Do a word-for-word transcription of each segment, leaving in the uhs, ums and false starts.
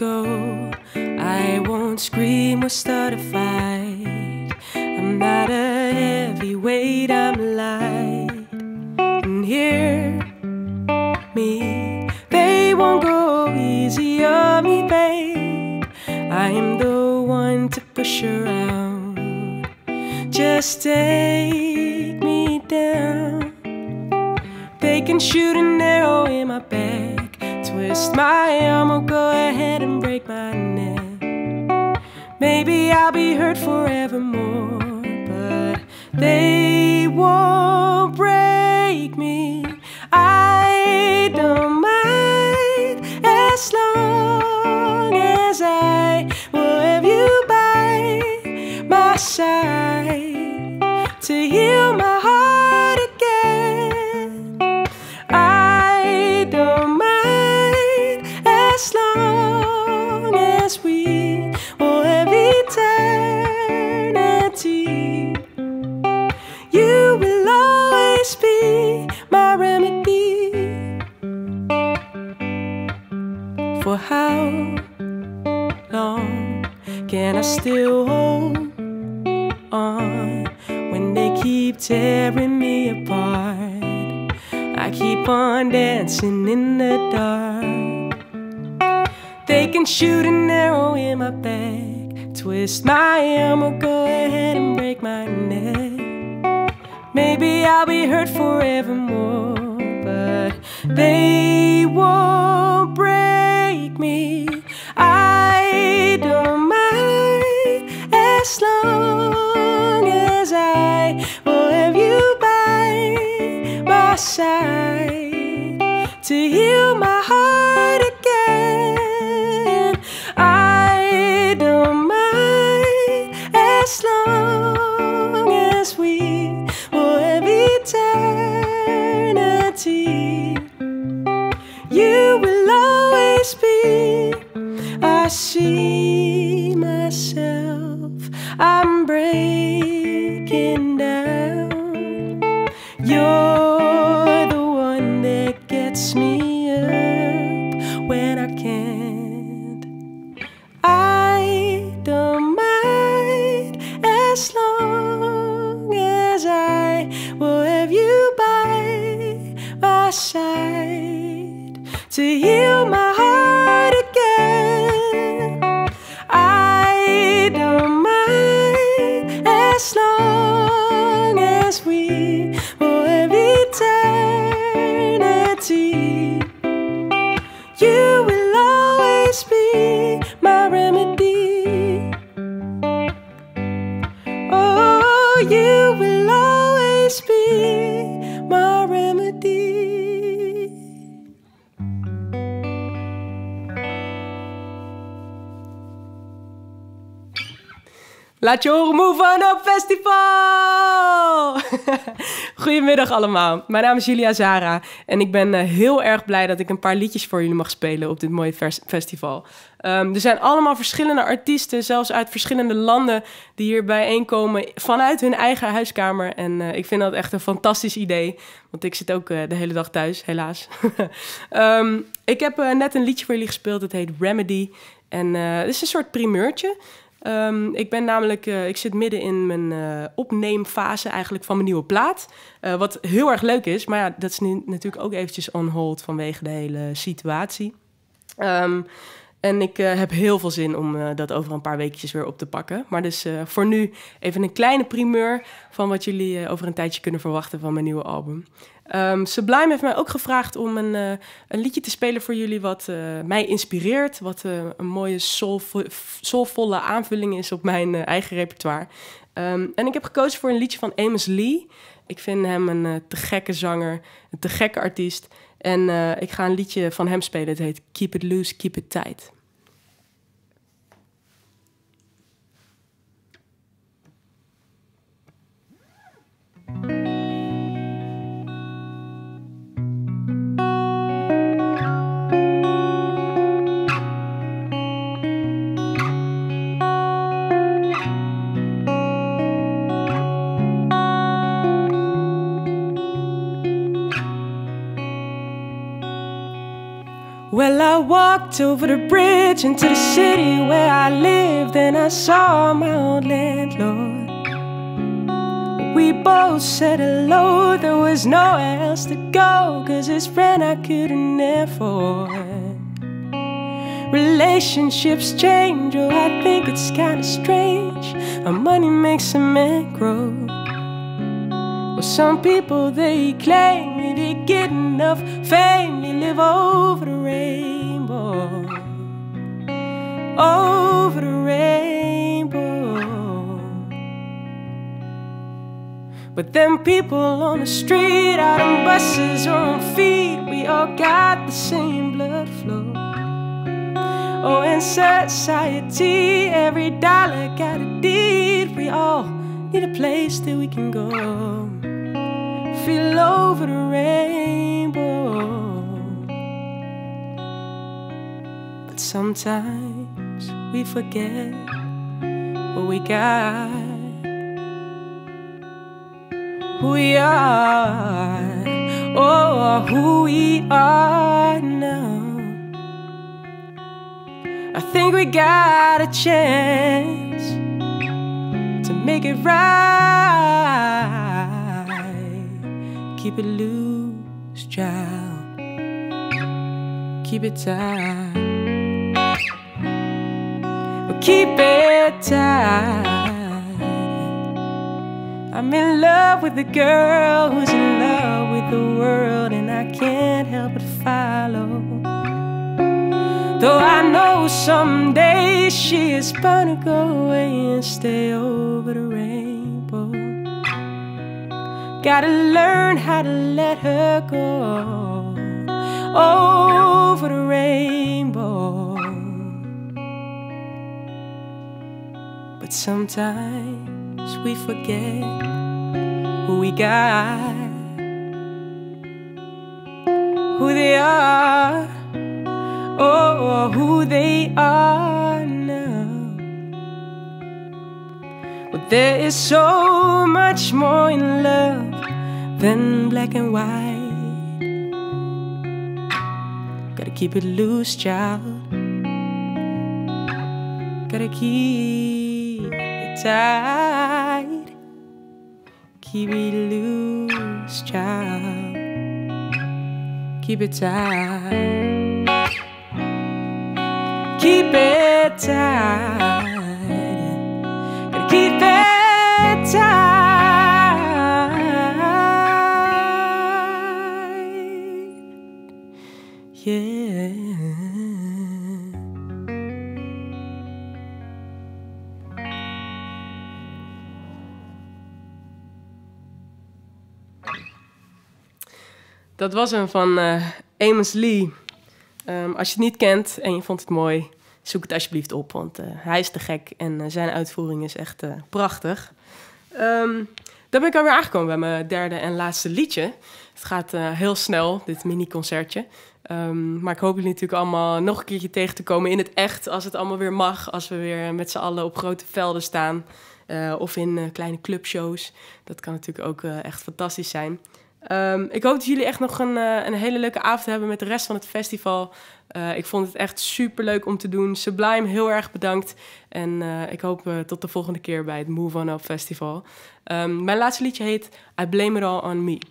go. I won't scream or start a fight. I'm not a heavyweight, I'm light. And hear me, they won't go easy on me, babe. I am the one to push around. Just take me down. They can shoot an arrow in my back, twist my arm or go ahead and break my neck. Maybe I'll be hurt forevermore, but they won't break me. I don't mind as long as I will have you by my side to heal my heart again. I don't mind as long as we will have eternity. You will always be my remedy. For how long can I still hold on when they keep tearing me apart? I keep on dancing in the dark. They can shoot an arrow in my back, twist my arm or go ahead and break my neck. Maybe I'll be hurt forevermore, but they won't break me. I don't mind as long as I will have you by my side to heal my heart again. I don't mind as long as we will have eternity. You will always be. I see myself, I'm breaking down. You're the one that gets me up when I can't. I don't mind as long as I will have you by my side to heal my heart again. I don't mind as long as we will have eternity. You will always be my remedy. Oh, you will always be my remedy. Laat je horen, Move On Up Festival! Goedemiddag allemaal, mijn naam is Julia Zara en ik ben uh, heel erg blij dat ik een paar liedjes voor jullie mag spelen op dit mooie festival. Um, er zijn allemaal verschillende artiesten, zelfs uit verschillende landen, die hier bijeenkomen vanuit hun eigen huiskamer. En uh, ik vind dat echt een fantastisch idee, want ik zit ook uh, de hele dag thuis, helaas. um, ik heb uh, net een liedje voor jullie gespeeld, het heet Remedy. En uh, het is een soort primeurtje. Um, ik ben namelijk, uh, ik zit midden in mijn uh, opneemfase eigenlijk van mijn nieuwe plaat. Uh, wat heel erg leuk is, maar ja, dat is nu natuurlijk ook eventjes on hold vanwege de hele situatie. Um, en ik uh, heb heel veel zin om uh, dat over een paar weekjes weer op te pakken. Maar dus uh, voor nu even een kleine primeur van wat jullie uh, over een tijdje kunnen verwachten van mijn nieuwe album. Um, Sublime heeft mij ook gevraagd om een, uh, een liedje te spelen voor jullie wat uh, mij inspireert. Wat uh, een mooie soulvo- soulvolle aanvulling is op mijn uh, eigen repertoire. Um, en ik heb gekozen voor een liedje van Amos Lee. Ik vind hem een uh, te gekke zanger, een te gekke artiest. En uh, ik ga een liedje van hem spelen. Het heet Keep It Loose, Keep It Tight. Well, I walked over the bridge into the city where I lived, and I saw my old landlord. We both said hello, there was nowhere else to go, 'cause his friend I couldn't afford. Relationships change, oh I think it's kinda strange how money makes a man grow. Well, some people they claim they get enough fame, they live over the rainbow, over the rainbow. But them people on the street, out on buses or on feet, we all got the same blood flow. Oh, in society, every dollar got a deed. We all need a place that we can go, feel over the rainbow. But sometimes we forget what we got, who we are, oh, who we are now. I think we got a chance to make it right. Keep it loose, child. Keep it tight. Well, keep it tight. I'm in love with the girl who's in love with the world, and I can't help but follow. Though I know someday she is bound to go away and stay over the rainbow. Gotta learn how to let her go, over the rainbow. But sometimes we forget who we got, who they are, oh, who they are now. But there is so much more in love than black and white. Gotta keep it loose, child. Gotta keep it tight. Keep it loose, child. Keep it tight. Keep it tight. Gotta keep it tight. Yeah. Dat was hem van uh, Amos Lee. Um, als je het niet kent en je vond het mooi, zoek het alsjeblieft op, want uh, hij is te gek en uh, zijn uitvoering is echt uh, prachtig. Um, dan ben ik alweer aangekomen bij mijn derde en laatste liedje. Het gaat uh, heel snel, dit mini-concertje. Um, maar ik hoop jullie natuurlijk allemaal nog een keertje tegen te komen in het echt, als het allemaal weer mag, als we weer met z'n allen op grote velden staan uh, of in uh, kleine clubshows. Dat kan natuurlijk ook uh, echt fantastisch zijn. Um, ik hoop dat jullie echt nog een, uh, een hele leuke avond hebben met de rest van het festival. Uh, ik vond het echt super leuk om te doen. Sublime, heel erg bedankt. En uh, ik hoop uh, tot de volgende keer bij het Move On Up Festival. Um, mijn laatste liedje heet I Blame It All On Me.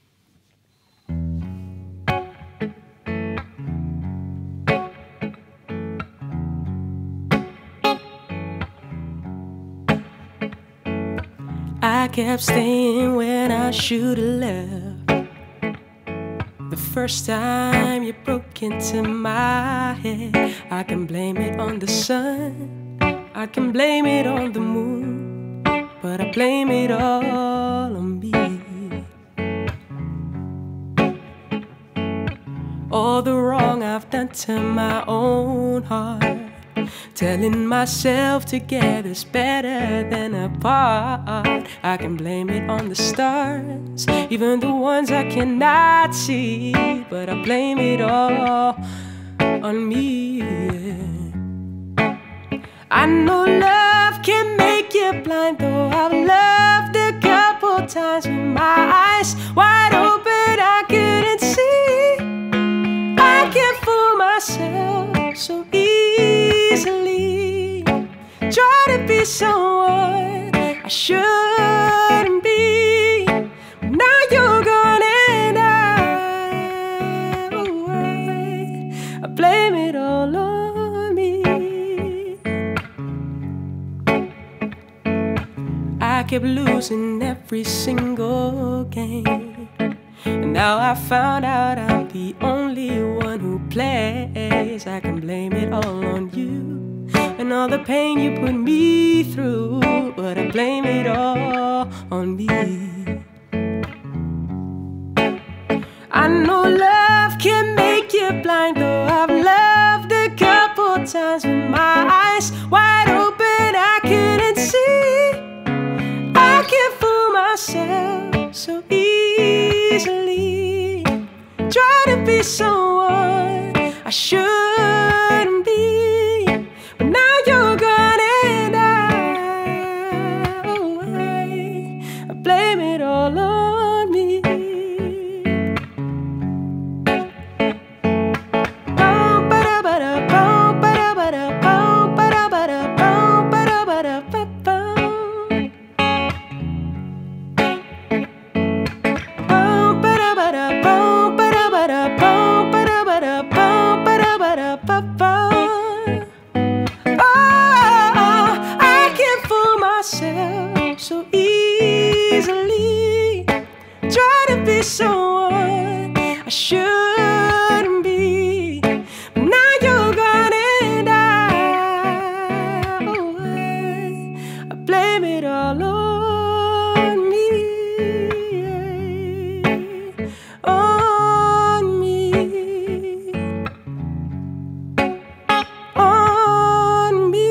I kept staying when I should have left. The first time you broke into my head, I can blame it on the sun, I can blame it on the moon, but I blame it all on me. All the wrong I've done to my own heart, telling myself together's better than apart. I can blame it on the stars, even the ones I cannot see, but I blame it all on me. I know love can make you blind, though I've loved a couple times with my eyes wide open, I couldn't see. I can't fool myself. be someone I shouldn't be. Now you're gone and I, I blame it all on me. I kept losing every single game, and now I found out I'm the only one who plays. I can blame it all on you and all the pain you put me through, but I blame it all on me. I know love can make you blind, though I've loved a couple times with my eyes wide open. I couldn't see. I can't fool myself so easily. Try to be someone I shouldn't be, but now you're gone and I, oh, I, I blame it all on me. So easily, try to be someone I shouldn't be, but now you're gone and I, oh, I, I blame it all on me, on me, on me.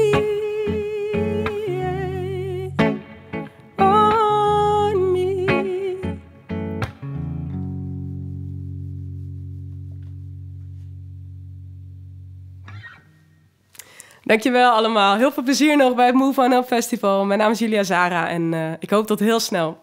Dankjewel allemaal. Heel veel plezier nog bij het Move On Up Festival. Mijn naam is Julia Zara en uh, ik hoop tot heel snel.